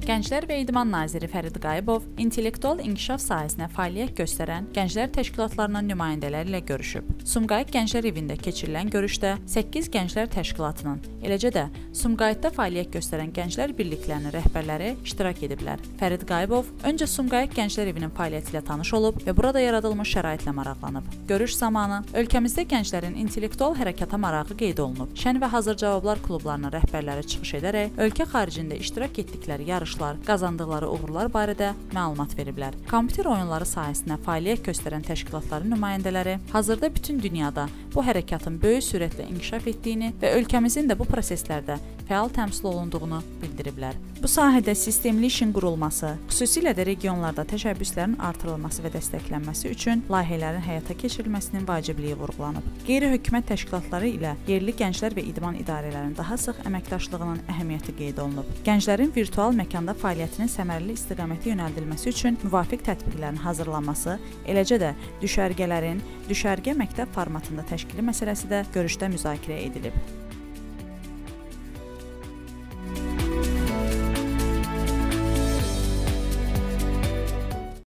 Gənclər və İdman naziri Fərid Qayıbov intellektual inkişaf sahəsinə fəaliyyət göstərən gənclər təşkilatlarının nümayəndələri ilə görüşüb. Sumqayıt Gənclər Evində keçirilən görüşdə 8 gənclər təşkilatının, eləcə də Sumqayıtda fəaliyyət göstərən gənclər birliklərinin rəhbərləri iştirak ediblər. Fərid Qayıbov öncə Sumqayıt Gənclər Evinin fəaliyyəti ilə tanış olub və burada yaradılmış şəraitlə maraqlanıb. Görüş zamanı ölkəmizdə gənclərin intellektual hərəkata marağı qeyd olunub. Şən və hazır cavablar klublarının rəhbərləri çıxış edərək ölkə xaricində iştirak etdikləri yarışlar, qazandıqları uğurlar barədə məlumat veriblər. Kompüter oyunları sahəsində fəaliyyət göstərən təşkilatların nümayəndələri hazırda bütün dünyada bu hərəkatın böyük sürətlə inkişaf etdiyini və ölkəmizin də bu proseslərdə fəal təmsil olunduğunu bildiriblər. Bu sahədə sistemli işin qurulması, xüsusilə də regionlarda təşəbbüslərin artırılması və dəstəklənməsi üçün layihələrin həyata keçirilməsinin vacibliyi vurğulanıb. Qeyri-hökumət təşkilatları ilə yerli gənclər və idman idarələrinin daha sıx əməkdaşlığının əhəmiyyəti qeyd olunub. Gənclərin virtual məkanda fəaliyyətinin səmərəli istiqamətə yönəldilməsi üçün müvafiq tətbiqlərin hazırlanması, eləcə də düşərgələrin düşərgə məktəb formatında təşkili məsələsi də görüşdə müzakirə edilib.